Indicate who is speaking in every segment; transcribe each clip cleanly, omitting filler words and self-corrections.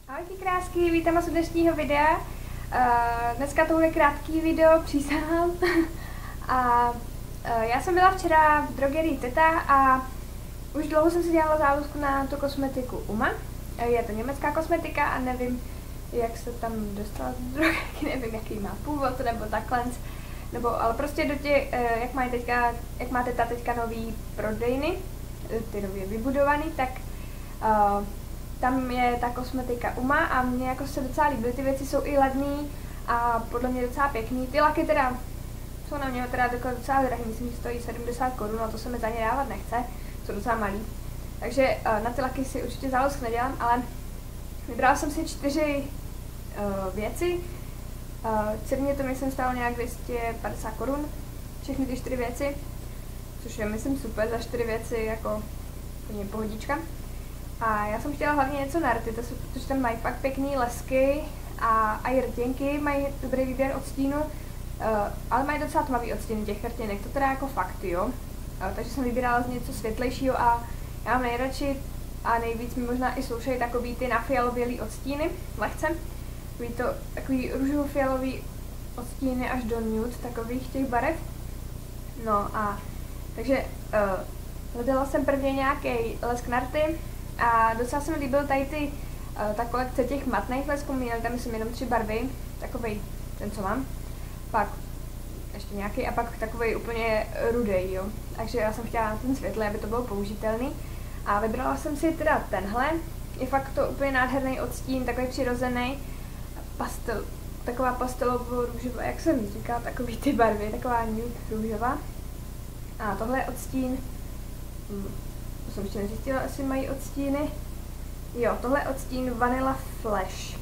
Speaker 1: Ahojky krásky, vítám vás u dnešního videa. Dneska to bude krátký video, přísahám. Já jsem byla včera v drogerii Teta a už dlouho jsem si dělala záluzku na tu kosmetiku Uma. Je to německá kosmetika a nevím, jak se tam dostala z drogerky, nevím, jaký má původ nebo takhle. Ale prostě jak má Teta teďka nový prodejny, ty nově vybudovaný, tak tam je ta kosmetika Uma a mně jako se docela líbí, ty věci jsou i levný a podle mě docela pěkný. Ty laky teda jsou na mě teda docela drahý, myslím, že stojí 70 korun, a to se mi za ně dávat nechce, jsou docela malý. Takže na ty laky si určitě záluzku nedělám, ale vybrala jsem si 4 věci. Celně to myslím stálo nějak 250 korun, všechny ty 4 věci, což je myslím super za 4 věci, jako úplně pohodička. A já jsem chtěla hlavně něco na rty, protože tam mají fakt pěkný lesky a i rtěnky mají dobrý výběr odstínu, ale mají docela tmavý odstín těch rtěnek, to teda jako fakt, jo. Takže jsem vybírala z něco světlejšího a já mám nejradši a nejvíc mi možná i slušejí takový ty nafialovělý odstíny, lehce. Takový růžovo-fialový odstíny až do nude, takových těch barev. No a takže hledala jsem prvně nějaký lesk na rty. A docela se mi líbil tady ta kolekce těch matných lesků, měli tam myslím jenom 3 barvy, takovej ten, co mám, pak ještě nějaký a pak takovej úplně rudej, jo. Takže já jsem chtěla na ten světlý, aby to bylo použitelný. A vybrala jsem si teda tenhle, je fakt to úplně nádherný odstín, takový přirozený, taková pastelovo-růžová, jak jsem říkala, takový ty barvy, taková nude růžová. A tohle je odstín, to jsem ještě nezjistila, jestli mají odstíny. Jo, tohle je odstín Vanilla Flash.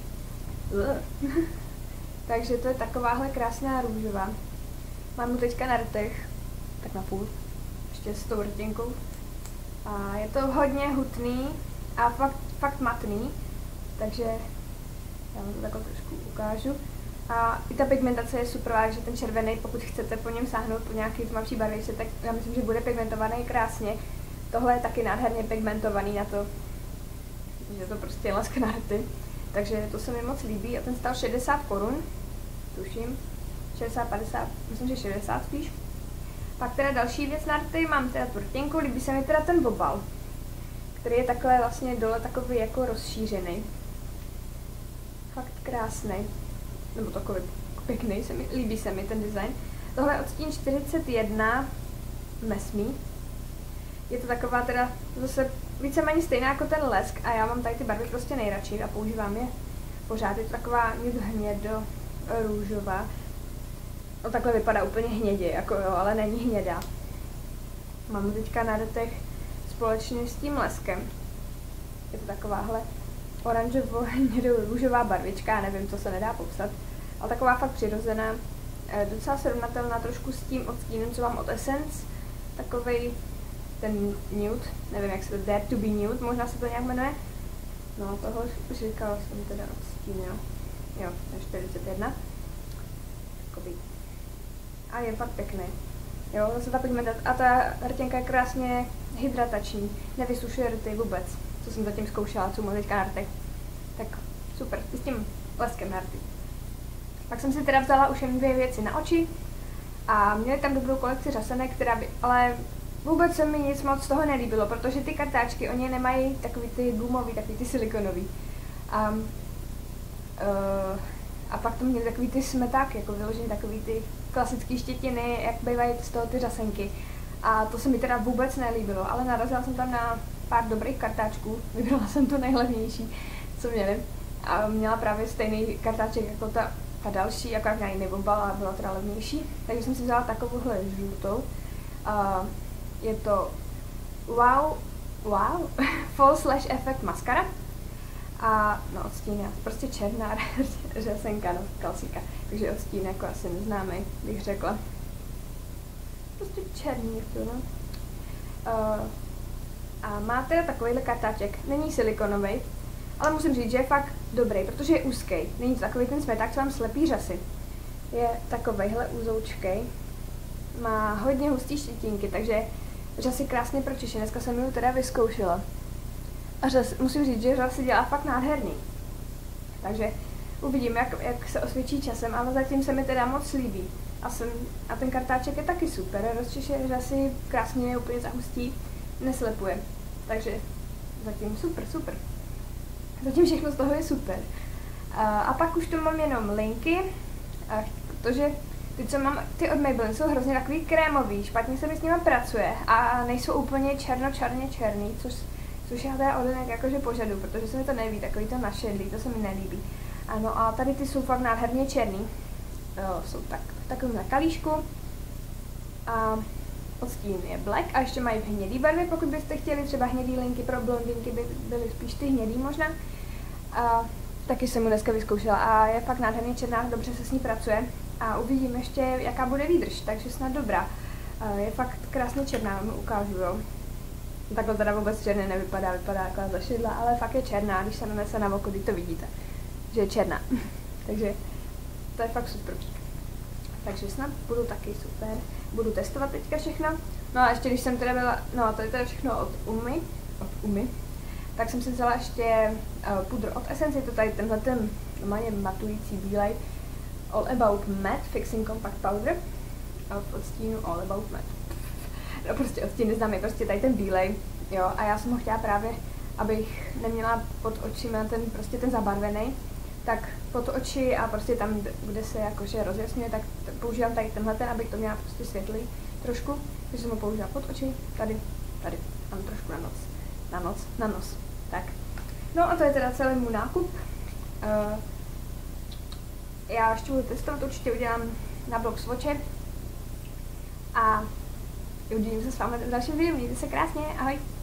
Speaker 1: Takže to je takováhle krásná růžová. Mám ho teďka na rtech, tak na půl, ještě s tou rtěnkou. A je to hodně hutný a fakt matný, takže já vám to takhle trošku ukážu. A i ta pigmentace je super, takže ten červený, pokud chcete po něm sáhnout po nějaký tmavší barvičce, tak já myslím, že bude pigmentovaný krásně. Tohle je taky nádherně pigmentovaný na to, že to prostě je lesk na rty. Takže to se mi moc líbí a ten stál 60 korun, tuším, 60, 50, myslím, že 60 spíš. Pak teda další věc na rty, mám teda tu rtěnku, líbí se mi teda ten obal, který je takhle vlastně dole takový jako rozšířený. Fakt krásný, nebo takový pěkný, líbí se mi ten design. Tohle je odstín 41 Mesmí. Je to taková teda zase víceméně stejná jako ten lesk a já mám tady ty barvy prostě nejradši a používám je pořád. Je to taková hnědo růžová. No takhle vypadá úplně hnědě, jako jo, ale není hnědá. Mám teďka na rtech společně s tím leskem. Je to takováhle oranžovo-hnědo-růžová barvička, nevím, co se nedá popsat, ale taková fakt přirozená, docela srovnatelná trošku s tím odstínem, co mám od Essence, takovej ten nude, nevím, jak se to Dare to be nude, možná se to nějak jmenuje. No a toho už říkala jsem teda odstín, jo. Jo, to je 41. Takový. A je fakt pěkný. Jo, zase ta pigmentace. A ta rtěnka je krásně hydratační, nevysušuje rty vůbec, co jsem zatím zkoušela, co mám teďka na rtech. Tak super, s tím leskem na rty. Pak jsem si teda vzala už jen 2 věci na oči a měli tam dobrou kolekci řasenek, ale vůbec se mi nic moc z toho nelíbilo, protože ty kartáčky, oni nemají takový ty gumový, takový ty silikonový. A pak to měli takový ty smetáky, jako vyložený takový ty klasický štětiny, jak bývají z toho ty řasenky. A to se mi teda vůbec nelíbilo, ale narazila jsem tam na pár dobrých kartáčků, vybrala jsem to nejlevnější, co měli. A měla právě stejný kartáček jako ta další, akorát měla jiný obal a byla teda levnější. Takže jsem si vzala takovouhle žlutou. Je to Wow Fall Slash Effect Mascara. A no odstín je prostě černá řasenka, no klasika. Takže odstín jako asi neznámý, bych řekla. Prostě černý to, no. A má teda takovýhle kartáček. Není silikonový, ale musím říct, že je fakt dobrý, protože je úzký. Není to takový ten smeták, co vám slepý řasy. Je takovejhle úzoučkej. Má hodně hustý štětínky, takže řasy krásně pročiší. Dneska jsem ji teda vyzkoušela. A musím říct, že řasy dělá fakt nádherný. Takže uvidím, jak se osvědčí časem, ale zatím se mi teda moc líbí. A ten kartáček je taky super, rozčiše řasy, krásně úplně zahustí, neslepuje. Takže zatím super. Zatím všechno z toho je super. A pak už tu mám jenom linky, protože ty, co mám, ty od Maybelline jsou hrozně takový krémový, špatně se mi s nimi pracuje a nejsou úplně černý, což já teda odenek jakože požadu, protože se mi to nelíbí, takový to našedlý, to se mi nelíbí. Ano a tady ty jsou fakt nádherně černý, jsou v takovém kalíšku a odstín je black a ještě mají v hnědý barvě, pokud byste chtěli, třeba hnědý linky pro blondinky by byly spíš ty hnědý možná. A taky jsem mu dneska vyzkoušela a je fakt nádherně černá, dobře se s ní pracuje a uvidím ještě, jaká bude výdrž, takže snad dobrá. Je fakt krásně černá, mu ukážu, jo. Takhle teda vůbec černě nevypadá, vypadá jako zašedla, ale fakt je černá, když se nanese na oko, to vidíte, že je černá. Takže to je fakt super. Takže snad budu taky super, budu testovat teďka všechno. No a ještě když jsem teda byla, no to je teda všechno od Umy, tak jsem si vzala ještě pudr od Essence, je to tady tenhle ten normálně matující bílej All About Matte Fixing Compact Powder v odstínu All About Matte. No prostě odstín neznám, je prostě tady ten bílej, jo, a já jsem ho chtěla právě, abych neměla pod očima ten zabarvený, tak pod oči a prostě tam, kde se jakože rozjasňuje, tak používám tady tenhle ten, abych to měla prostě světlý trošku, takže jsem ho použila pod oči, tady, a trošku na nos, tak. No a to je teda celý můj nákup. Já ještě budu testovat, určitě udělám na blog swatche a uvidím se s vámi v dalším videu, mějte se krásně, ahoj!